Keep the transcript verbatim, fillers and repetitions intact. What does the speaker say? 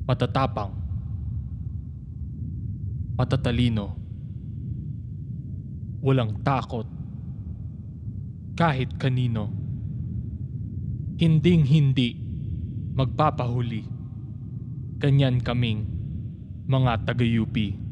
matatapang, matatalino, walang takot kahit kanino, hinding-hindi magpapahuli. Ganyan kaming mga taga-U P.